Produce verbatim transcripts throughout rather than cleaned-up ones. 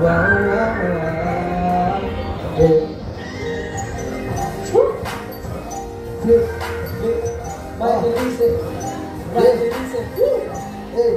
May release it. May release it. Hey.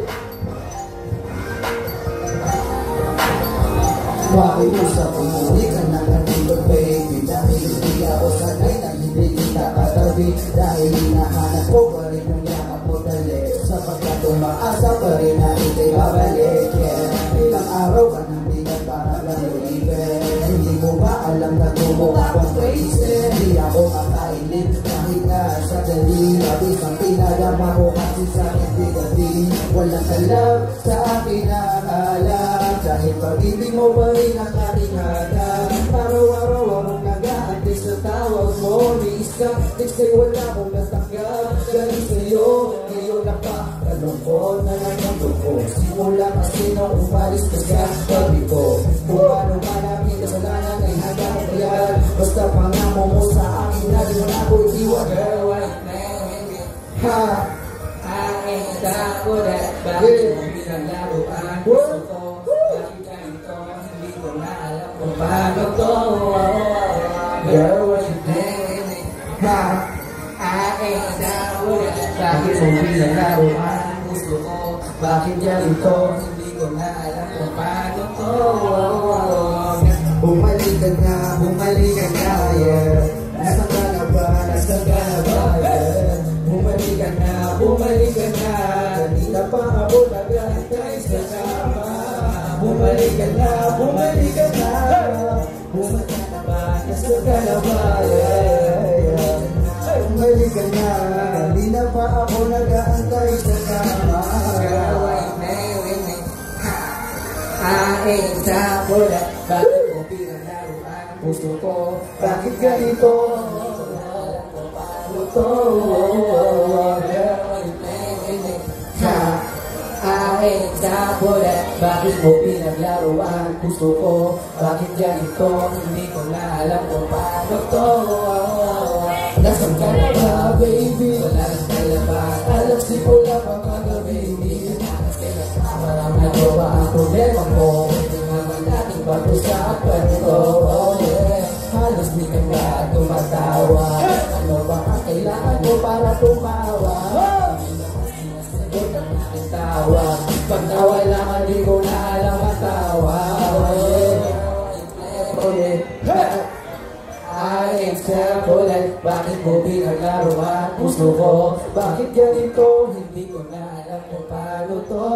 Bakit mo sa pumuli ka na nandito baby? Dahil hindi ako sanay na hindi kita katabi. Dahil hinahanap ko pa rin ang yakap mo dali. Sapagkat umaasa pa rin na ikay babalik. Yeah. Ilang araw ka nang bigat para lang ulitin. Hindi mo ba alam na gumawa kong crazy? Hindi ako makailip kahit na sa dali. Labis ang pinadama ko kasi sa akin bigatin. Walang alam sa akin na alam. Dahil pag-ibig mo ba rin ang aking hanap. Araw-araw akong nag-aantay sa tawag mo. Ni isang text ay wala akong natanggap. Galing sa'yo, ngayon na pa kalungkot na lang ang dugo. Simula kasi nung umalis ka sa tabi ko. Kung paano man namin kasalanan ay handa ko bayan. Basta pangamo mo sa akin na di mo na ako iwan. Girl, white man, Ha! I ain't that good at bakit mo pinaglaruan. Gusto ko, bakit ganito, hindi ko na alam kung paano to. Girl, white man, Ha! I ain't that good at bakit mo pinaglaruan. Gusto ko, bakit ganito, hindi ko na alam kung paano to. Bumalik ka na, bumalik ka na, yeah. Nasaan ka na ba, nasaan ka na ba, yeah. Bumalik ka na, bumalik ka na. Kanina pa ako nag-aantay sa kama. Bumalik ka na, bumalik ka na. Bumalik ka na ba, nasaan ka na ba, yeah. Bumalik ka na, kanina pa ako nag-aantay sa kama. Girl, white man, I ain't that good at bakit mo pinaglaruan. Gusto ko, Bakit ganito? paano to? Ha, I ain't that good at bakit mo pinaglaruan. Gusto ko, bakit ganito? Hindi ko na alam kung paano to. Nasaan ka na ba, baby? Wala nang kalaban. Alam si pula pa mga baby. Parang ano ba ang problema mo? Hindi naman natin pag-usapan ko. Oh yeah, halos di ka na tumatawa. Ano ba ang kailangan mo para tumawa? Hindi naman sinasagot ang aking tawa. Pag nawala di ko na alam ang tawa. Oh yeah, I ain't careful. Bakit mo pinaglaruan? Gusto ko, bakit ganito? Hindi ko na alam kung paano to.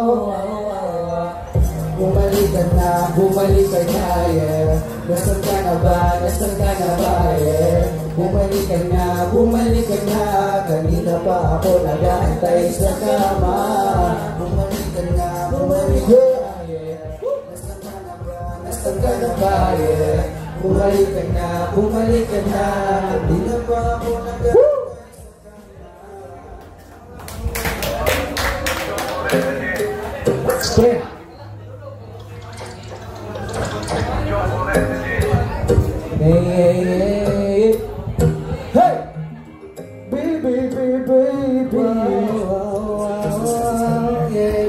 Bumalik ka na, bumalik ka na, yeah. Nasaan ka na ba, nasaan ka na ba, yeah. Bumalik ka na, bumalik ka na. Kanina pa ako nag-aantay sa kama. Bumalik ka na, bumalik ka na, yeah. Nasaan ka na ba, nasaan ka na ba, yeah. Bumalik ka na, bumalik ka na. Kanina pa ako nag-aantay. Explain. Hey, hey, hey, hey, Baby, baby, baby. yeah,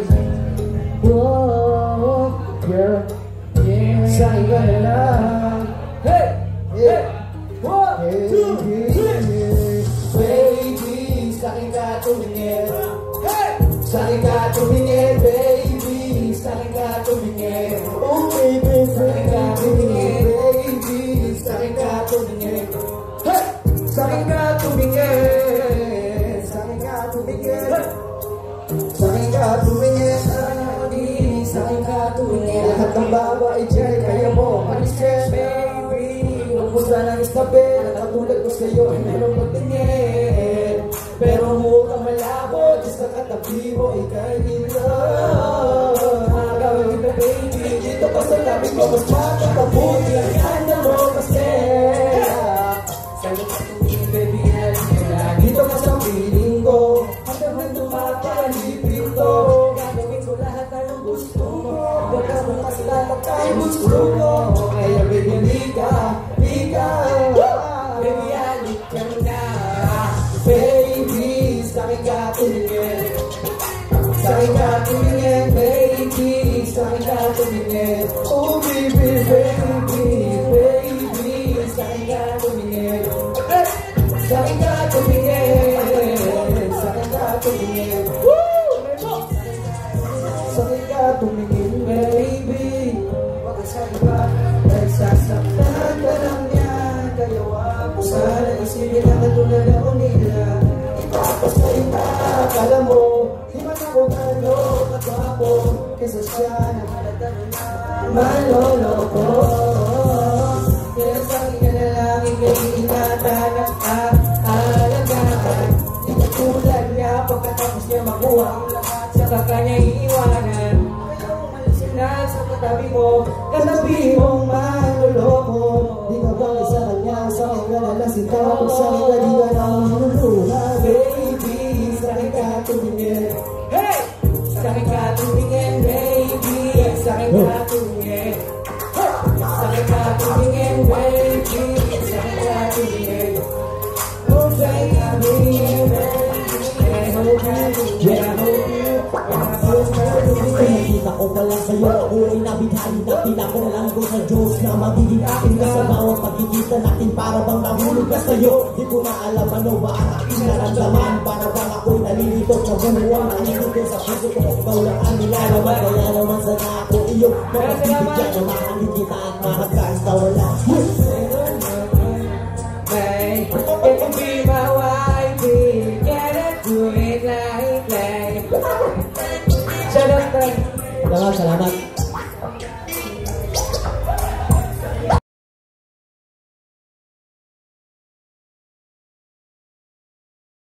whoa, yeah, yeah. Sa'yo ka na lang. Hey, hey, one, two, three. Baby, sa'kin ka tumingin. Hey, sa'kin ka tumingin, baby. Sa'kin ka tumingin. Oh, baby, Sa'kin ka tumingin, baby. baby. Sa'kin ka tumingin. Hey, sa'kin ka tumingin. Sa'kin ka tumingin. Sa'kin ka tumingin. Sa'kin ka tumingin. Lahat ng babae dyan, kaya mo manisin. Baby, Huwag mo sanang istabin. At katulad ko sa'yo, ay meron magtingin. Pero mukhang malabo, just sa katabi mo, ika'y nilong. mga gawin ka, baby. Dito pa sa tabi ko, mas makakabuti. Ang kanya mo kasi. Sa'yo ka tumingin, baby, alam mo na. Dito ka sa piling ko, hanggang may tumatalipin ko. Gagawin ko lahat ng gusto mo. Huwag ka mong kaslamak tayo gusto ko. Kaya baby, di ka, di ka. Baby, alik ka na. Baby, sa'kin ka tumingin. Sa'kin ka tumingin, baby. Sa'kin ka tumingin. Oh, baby. tumingin, baby. Huwag ka sa iba, dahil sasaktan ka lang yan. Kaya wag mo sana isipin na katulad ako nila. Tapos sa iba, akala mo, di man ako gano katwapo, kesa siya na halata na maloloko. Kaya sa akin ka na lang ikaiingatan at aalagaan. Di ka tulad niya pagkatapos niya makuha ang lahat, saka kanya iiwanan. Kaya umalis na sa katabi mo, katabi mong maloloko. Di ka ba isa kanya, sa akin ka na lang sita, kung sa akin ka di ka na manuluha. Baby, sa akin ka tumingin. Hey! Sa akin ka tumingin, baby. Sa akin ka tumingin. Sa akin ka tumingin, baby. Sa akin ka tumingin. Oh, baby, I hope you, I hope you, I hope you. Nakikita ko pa lang sa'yo, ako'y nabighan na pinakulang ko sa Diyos na magiging akin ka sa bawat pagkikita natin para bang nahulog ka sa'yo. Di ko na alam ano ba ang aking naramdaman, para bang ako'y nalilito sa buwan. Nalilito sa puso ko, ikaw lang ang nilalaman. Kaya naman sana ako iyo, mapagpipigyan na mahalin kita at makagkasta wala. Hey, it can be my wifey, can I do it like that? Shut up, Salamat, salamat.